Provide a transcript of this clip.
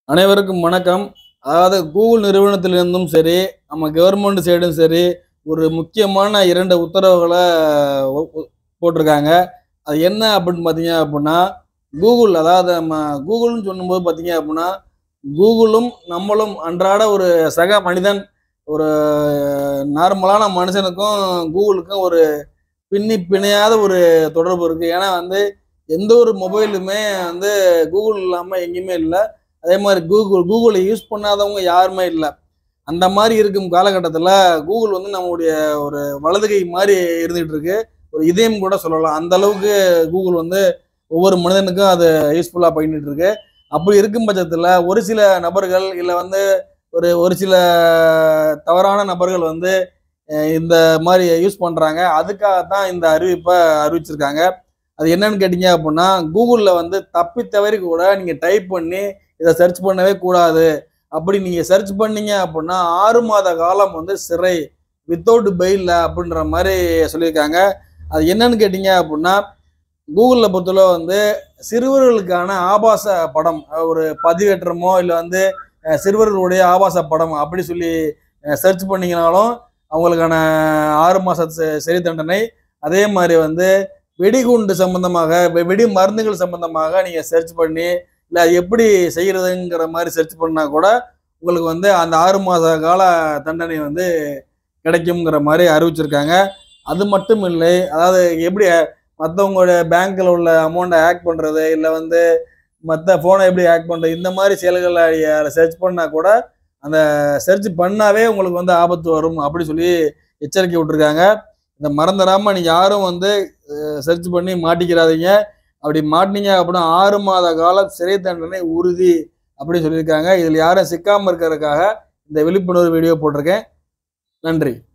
அனைவருக்கும் வணக்கம். அதாவது கூகுள் நிறுவனத்திலிருந்தும் சரி, நம்ம கவர்மெண்ட் சைடும் சரி, ஒரு முக்கியமான 2 உத்தரவுகள போட்டிருக்காங்க. அது என்ன அப்படின்னு பார்த்தீங்க அப்படின்னா, கூகுள் அதாவது நம்ம கூகுள்னு சொல்லும்போது பார்த்தீங்க அப்படின்னா, கூகுளும் நம்மளும் அன்றாட ஒரு சக மனிதன், ஒரு நார்மலான மனுஷனுக்கும் கூகுளுக்கும் ஒரு பின்னி பிணையாத ஒரு தொடர்பு இருக்கு. ஏன்னா வந்து எந்த ஒரு மொபைலுமே வந்து கூகுள் இல்லாம எங்கேயுமே இல்ல. அதே மாரி கூகுள யூஸ் பண்ணாதவங்க யாருமே இல்ல. அந்த மாரி இருக்கும் காலகட்டத்தில கூகுள் வந்து நம்முடைய ஒரு வலது கை மாரி இருந்துட்டு இருக்கு. ஒரு இதயம் கூட சொல்லலாம். அந்த அளவுக்கு கூகுள் வந்து ஒவ்வொரு மனிதனுக்கும் அது யூஸ்ஃபுல்லா பண்ணிட்டு இருக்கு. அப்படி இருக்கும் பட்சத்தில ஒரு சில நபர்கள் இல்ல வந்து ஒரு ஒரு சில தவறான நபர்கள் வந்து இந்த மாரி யூஸ் பண்றாங்க. அதுக்காக தான் இந்த அறிவிப்ப அறிவிச்சிருக்காங்க. அது என்னன்னு கேட்டீங்க அப்புட்ன்னா, கூகுள்ல வந்து தப்பி தவறி கூட நீங்க டைப் பண்ணி இத சர்ச் பண்ணவே கூடாது. அப்படி நீங்க சர்ச் பண்ணீங்க அப்புட்ன்னா, 6 மாத காலம் வந்து சிறை வித்தவுட் பெயில்ல அப்படின்ற மாரி சொல்லியிருக்காங்க. அது என்னன்னு கேட்டீங்க அப்புட்ன்னா, கூகுள்ல பொறுத்தளவு வந்து சிறுவர்களுக்கான ஆபாச படம் ஒரு பதிவேற்றமோ, இல்ல வந்து சிறுவர்களுடைய ஆபாச படம் அப்படி சொல்லி சர்ச் பண்ணீங்கனாலும், அவங்களுக்கான 6 மாச சிறை தண்டனை. அதே மாரி வந்து வெடிகுண்டு சம்பந்தமாக, வெடி மருந்துகள் சம்பந்தமாக நீங்க சர்ச் பண்ணி, இல்ல அது எப்படி செய்யறதுங்கிற மாரி சர்ச் பண்ணா கூட, உங்களுக்கு வந்து அந்த 6 மாத கால தண்டனை வந்து கிடைக்கும்ங்கிற மாரி அறிவிச்சிருக்காங்க. அது மட்டும் இல்லை, அதாவது எப்படி மத்தவங்களுடைய பேங்க்ல உள்ள அமௌண்ட்ட ஹேக் பண்றது, இல்ல வந்து மத்த ஃபோன எப்படி ஹேக் பண்றது, இந்த மாரி செயல்கள சர்ச் பண்ணா கூட, அந்த சர்ச் பண்ணாவே உங்களுக்கு வந்து ஆபத்து வரும் அப்படி சொல்லி எச்சரிக்கை விட்டுருக்காங்க. இத மறந்துறாம நீங்க யாரும் வந்து சர்ச் பண்ணி மாட்டிக்கிறாதீங்க. அப்படி மாட்டுனீங்க அப்படின்னா 6 மாத காலம் சிறை தண்டனை உறுதி அப்படின்னு சொல்லியிருக்காங்க. இதில யாரும் சிக்காம இருக்கிறதுக்காக இந்த விழிப்புணர்வு வீடியோ போட்டிருக்கேன். நன்றி.